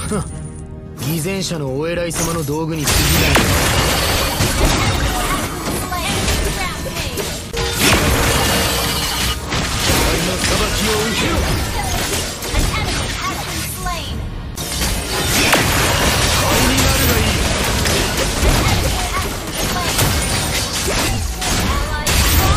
偽善者のお偉い様の道具に過ぎないよ。